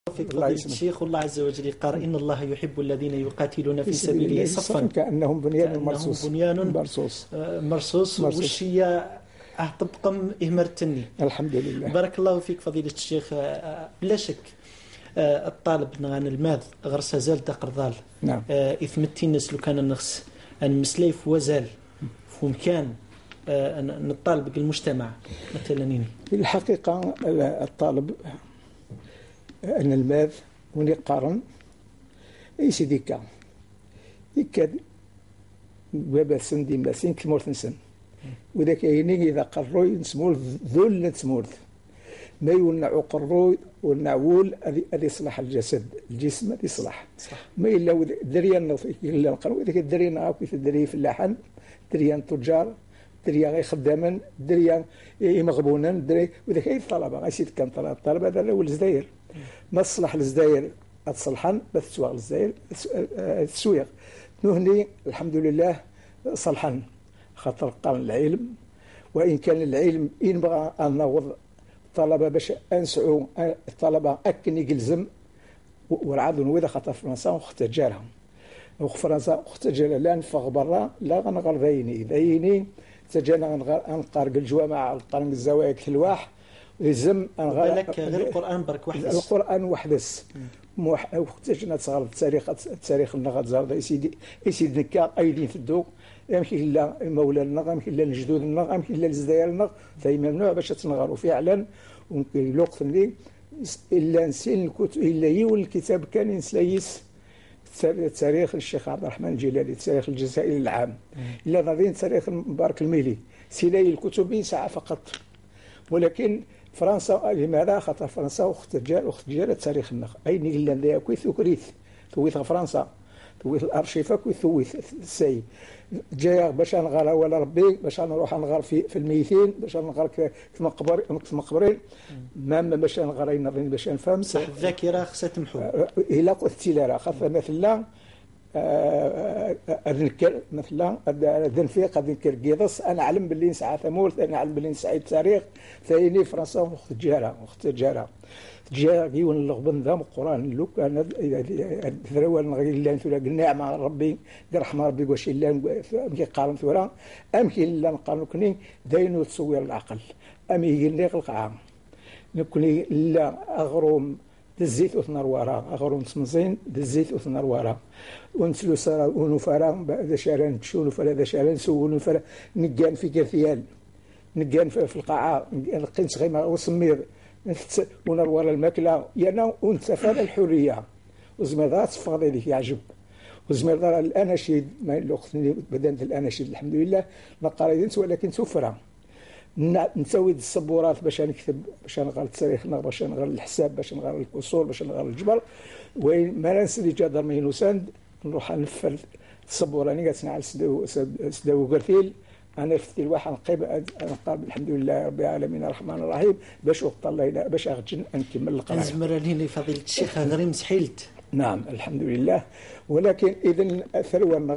فيك فضيلة الشيخ. والله عز وجل قال إن الله يحب الذين يقاتلون في سبيله صفا كأنهم بنيان مرصوص وش هي طبقم إهمرتني. الحمد لله. بارك الله فيك فضيلة الشيخ. بلا شك الطالب نغان الماذ غرس زال تقرضال. نعم. إثمتي الناس لو كان النخس أن مسليف وزال فمكان نطالب المجتمع مثلا. في الحقيقة الطالب أن الماذ ونقارن أي سيديكا يكاد بابا سن ديما سن كمورث نسن وذاك يني إذا قروي نسمور ذل نسمورث ما يولنا قروي والنعول هذه يصلح الجسد الجسم هذه يصلح ما إلا دريان إلا القروي ذاك دريان عاوي في الدري في اللحن دريان تجار دريان غير خداما دريان مغبونا دري وذاك أي طلبة غير كان طلبة هذا هو الجزائر ما تصلح الجزائر تصلحن بس تسوق الجزائر تسويق نهني الحمد لله صلحن خاطر قال العلم وإن كان العلم إن بغى أن نوض الطلبة باش أنسعوا الطلبة أكن يجلزم والعظم وإذا خاطر فرنسا واختجارهم وفرنسا اختجار لا نفغ برا لا غنغر ذيني تجانا نقارق الجوامع نقارق الزوايا كالواح لازم بالك غير القرآن برك وحدس القرآن وحدس وقتاش تصغر التاريخ النغات زارد يسيد نكا ايدين في الدوق يمكن لا مولانا يمكن لا لجدودنا يمكن لا لزدايرنا فهي ممنوع باش تنغروا فعلا ويمكن الوقت اللي الا نسين الكتب الا يول الكتاب كان ينسلايس تاريخ الشيخ عبد الرحمن الجلالي تاريخ الجزائر العام الا غادي تاريخ مبارك الميلي سيلاي الكتب ساعه فقط ولكن فرنسا لماذا خاطر فرنسا اختجال تاريخ النخ اي نيلانديا كويث وكريث ثويث فرنسا ثويث الارشيفه كويث ثويث السي جايه باش نغار ولا ربي باش نروح نغار في الميتين باش نغار كما مقبرين ما باش نغار نظن باش نفهم صح الذاكره خصها تمحو الا قلت لا خاطر مثلا أذنكر مثلا ذنفيق أذنكر قيضس أنا أعلم باللي نسعى ثمورث أنا أعلم باللي نسعى التاريخ ثاني فرنسا مختجارة جاء جيون اللغبن ذا القرآن لوك أنا ثروة نغير الله ثورة قلنا مع ربي رحمة ربي واش الله أمكي قارن ثورة أمكي الله نقارن كني داينو تصوير العقل أمي يقلني القاعة نكوني لا أغروم الزيت أثنر وراء أغرون سمزين الزيت أثنر وراء ونسلو سارا ونفرا ذا شارن تشون فلا ذا شارن سون فلا نجان في كثيال نجان في القاعة نقنس غيما وسمير ونروى الماكلة يانا ونتفاد الحرية وزمير فاضي لك يعجب وزمير الأناشيد ما الوقت بدأت الأناشيد الحمد لله ما قاريدنس ولكن سفرة نسوي الصبورات باش نكتب باش نغير التاريخ باش نغير الحساب باش نغير الاصول باش نغير الجبر وين ما نسدي جادر مينوساند نروح نفل الصبوراني قالت نعل سداو قرثيل انا في الواحد نقيب نقابل الحمد لله رب العالمين الرحمن الرحيم باش وقت الله باش اغتن نكمل القراءه زمراني فضيله الشيخ غير مسحيلت. نعم الحمد لله. ولكن اذا ثروه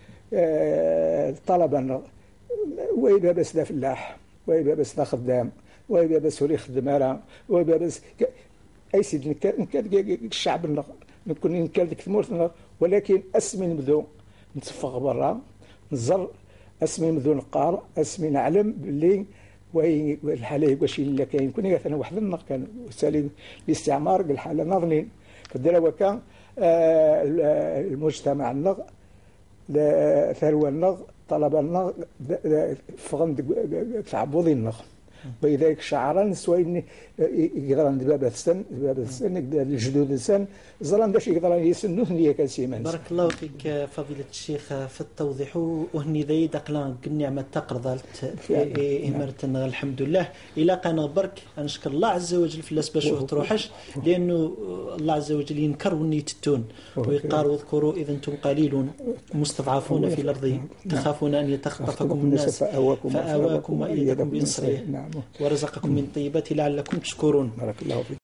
الطلبه ويبقى بس ذا فلاح ويبقى بس ذا خدام ويبقى بس هو يخدم راه ويبقى بس اي سيد نكاد الشعب نكون نكاد ديك ثمورتنا ولكن اسمي نبدو نتفق برا نزر اسمي نبدو نقار اسمي نعلم باللي وهي الحاله واش الا كاين كون مثلا واحد النق كان سالي الاستعمار بالحاله ناظرين فالدرا كان المجتمع النغ ثروه النغ طلب النغ فغند تعبوضي النغ بذلك شعرا سوين يقدرن باب السن الجدود السن زلان باش يقدرن يسنوه نيه كسيمان. بارك الله فيك فضيلة الشيخ في التوضيح وهني ذي دقلان النعمة تقرضالت إمارة الحمد لله إلى قنا برك نشكر الله عز وجل في الأسباب شو تروحش لأنه الله عز وجل ينكر ونيتتون ويقال واذكروا إذا أنتم قليل مستضعفون في الأرض تخافون أن يتخطفكم الناس فآواكم وأيدكم بنصره ورزقكم من طيبات لعلكم تشكرون. بارك الله فيك.